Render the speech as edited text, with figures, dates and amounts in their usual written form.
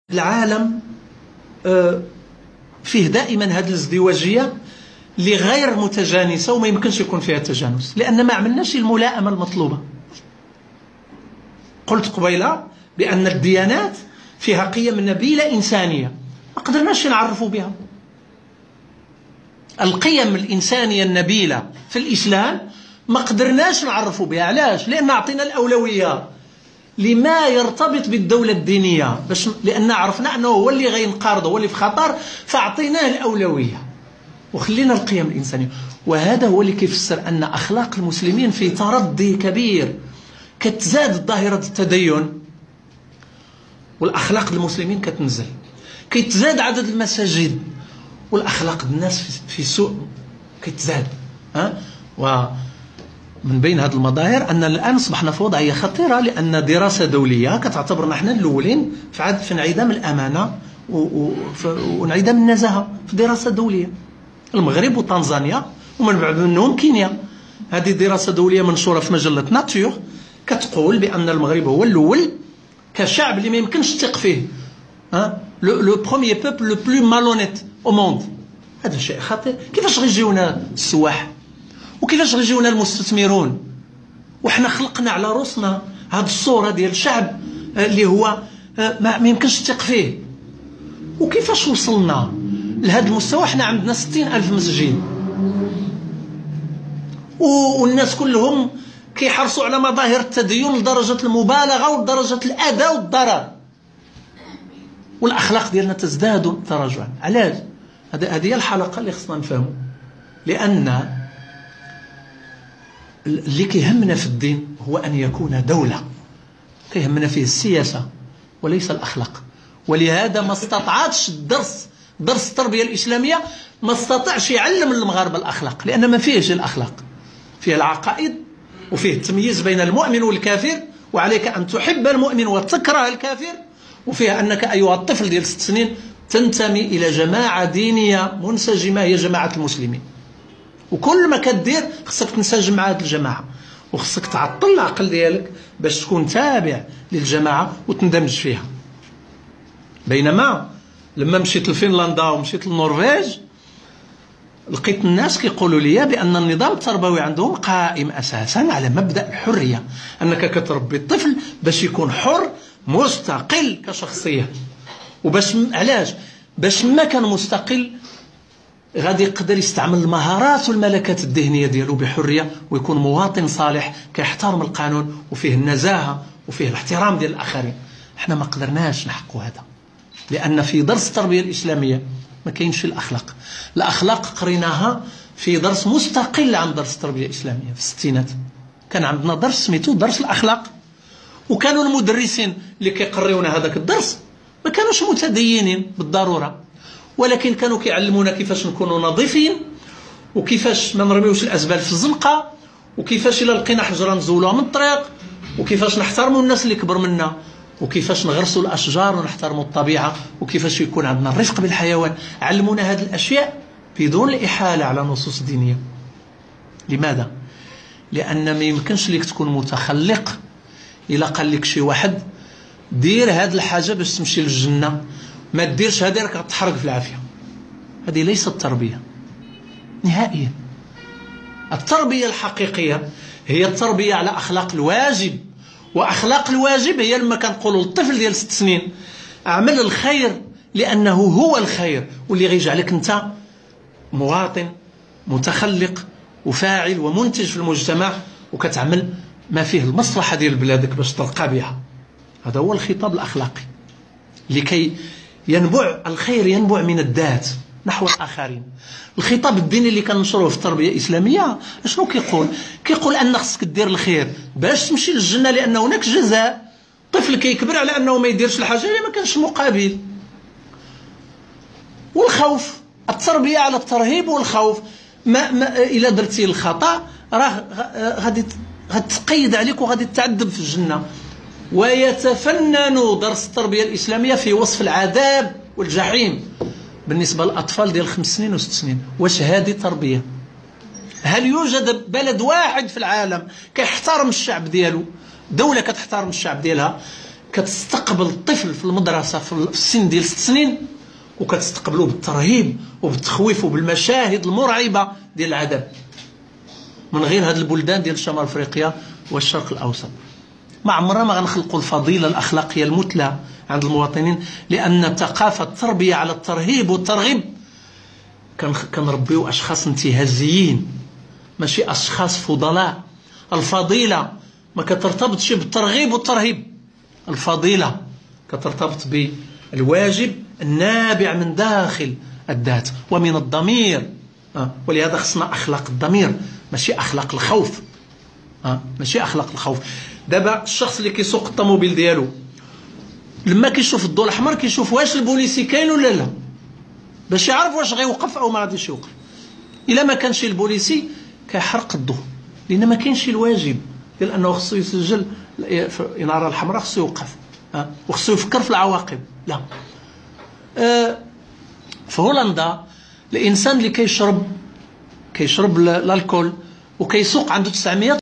العالم فيه دائما هذه الازدواجية اللي غير متجانسة وما يمكنش يكون فيها تجانس، لأن ما عملناش الملائمة المطلوبة. قلت قبيلة بأن الديانات فيها قيم نبيلة إنسانية ما قدرناش نعرفوا بها. القيم الإنسانية النبيلة في الإسلام ما قدرناش نعرفوا بها. علاش؟ لأن أعطينا الأولوية لما يرتبط بالدولة الدينية، لأن عرفنا أنه هو اللي غينقرض، هو اللي في خطر، فأعطيناه الأولوية وخلينا القيم الإنسانية. وهذا هو اللي كيفسر أن أخلاق المسلمين في تردي كبير. كتزاد ظاهرة التدين والأخلاق المسلمين كتنزل، كيتزاد عدد المساجد والأخلاق الناس في سوء كيتزاد. ومن بين هذه المظاهر أن الآن أصبحنا في وضعية خطيرة، لأن دراسة دولية كتعتبرنا نحن الأولين في انعدام الأمانة وانعدام النزاهة في دراسة دولية. المغرب وتنزانيا ومن بعد منهم كينيا. هذه دراسة دولية منشورة في مجلة ناتيور كتقول بأن المغرب هو الأول كشعب اللي ما يمكنش تثق فيه. لو بروميير بوبل لو بلو مالونيت او موند. هذا شيء خطير. كيفاش غيجيونا السواح وكيفاش غيجيونا المستثمرون وحنا خلقنا على روسنا هذه الصورة ديال الشعب اللي هو ما يمكنش تثق فيه؟ وكيفاش وصلنا لهذا المستوى؟ حنا عندنا 60,000 مسجد والناس كلهم كيحرصوا على مظاهر التدين لدرجة المبالغة ولدرجة الأذى والضرر، والأخلاق ديالنا تزداد تراجعا. علاش؟ هذه هي الحلقة اللي خصنا نفهموا. لأن اللي كيهمنا في الدين هو أن يكون دولة، كيهمنا فيه السياسة وليس الأخلاق. ولهذا ما استطاعتش درس التربية الإسلامية ما استطاعش يعلم المغاربة الأخلاق، لأن ما فيهش الأخلاق. فيه العقائد وفيه التمييز بين المؤمن والكافر، وعليك أن تحب المؤمن وتكره الكافر، وفيها أنك أيها الطفل ديال 6 سنين تنتمي إلى جماعة دينية منسجمة هي جماعة المسلمين، وكل ما كدير خصك تنسجم مع هذه الجماعة، وخصك تعطل العقل ديالك باش تكون تابع للجماعة وتندمج فيها. بينما لما مشيت لفنلندا ومشيت للنرويج لقيت الناس كيقولوا لي بأن النظام التربوي عندهم قائم أساسا على مبدأ الحرية، أنك كتربي الطفل باش يكون حر مستقل كشخصية. وباش علاش؟ باش ما كان مستقل غادي يقدر يستعمل المهارات والملكات الذهنية ديالو بحرية، ويكون مواطن صالح كيحترم القانون وفيه النزاهة وفيه الاحترام ديال الآخرين. احنا ما قدرناش نحقق هذا، لأن في درس التربية الإسلامية ما كاينش الأخلاق. الأخلاق قريناها في درس مستقل عن درس التربية الإسلامية. في الستينات كان عندنا درس سميتو درس الأخلاق، وكانوا المدرسين اللي كيقريونا هذاك الدرس ما كانوش متدينين بالضرورة، ولكن كانوا كيعلمونا كيفاش نكونوا نظيفين، وكيفاش ما نرميوش الأزبال في الزنقة، وكيفاش إلا لقينا حجرة نزولوها من الطريق، وكيفاش نحترموا الناس اللي كبر منا، وكيفاش نغرسوا الأشجار ونحترموا الطبيعة، وكيفاش يكون عندنا الرفق بالحيوان. علمونا هذه الأشياء بدون الإحالة على نصوص دينية. لماذا؟ لأن ما يمكنش لك تكون متخلق إلا قال لك شي واحد دير هذه الحاجة باش تمشي للجنة، ما ديرش هذه راك غتحرق في العافية. هذه ليست التربية نهائيا. التربية الحقيقية هي التربية على أخلاق الواجب، وأخلاق الواجب هي لما كنقولوا للطفل ديال 6 سنين اعمل الخير لأنه هو الخير، واللي غيجعلك أنت مواطن متخلق وفاعل ومنتج في المجتمع، وكتعمل ما فيه المصلحة ديال بلادك باش ترقى بها. هذا هو الخطاب الأخلاقي، لكي ينبع الخير ينبع من الذات نحو الآخرين. الخطاب الديني اللي كننشروه في التربية الإسلامية شنو كيقول؟ كيقول أن خصك دير الخير باش تمشي للجنة، لأن هناك جزاء. طفل كيكبر على أنه ما يديرش الحاجة اللي ما كانش مقابل. والخوف، التربية على الترهيب والخوف. ما إلا درتي الخطأ راه غادي تقيد عليك وغادي تعذب في الجنة. ويتفنن درس التربية الإسلامية في وصف العذاب والجحيم بالنسبة للأطفال ديال 5 سنين و6 سنين. واش هذه تربية؟ هل يوجد بلد واحد في العالم كيحترم الشعب ديالو، دولة كتحترم الشعب ديالها، كتستقبل الطفل في المدرسة في السن ديال 6 سنين، وكتستقبلوه بالترهيب وبالتخويف وبالمشاهد المرعبة ديال العذاب من غير هاد البلدان ديال شمال افريقيا والشرق الاوسط. ما عمرنا ما غنخلقوا الفضيلة الأخلاقية المثلى عند المواطنين، لأن ثقافة التربية على الترهيب والترغيب كنربيو أشخاص انتهازيين ماشي أشخاص فضلاء. الفضيلة ما كترتبطش بالترغيب والترهيب، الفضيلة كترتبط بالواجب النابع من داخل الذات ومن الضمير. ولهذا خصنا أخلاق الضمير ماشي أخلاق الخوف. ماشي أخلاق الخوف. دابا الشخص اللي كيسوق الطوموبيل ديالو لما كيشوف الضوء الأحمر كيشوف واش البوليسي كاين ولا لا، باش يعرف واش غيوقف أو ما غاديش يوقف. إلا ما كانش البوليسي كيحرق الضوء، لأن ما كاينش الواجب ديال أنه خصو يسجل الإنارة الحمراء، خصو يوقف وخصو يفكر في العواقب. لا. في هولندا الإنسان اللي كيشرب الألكول وكيسوق عنده 900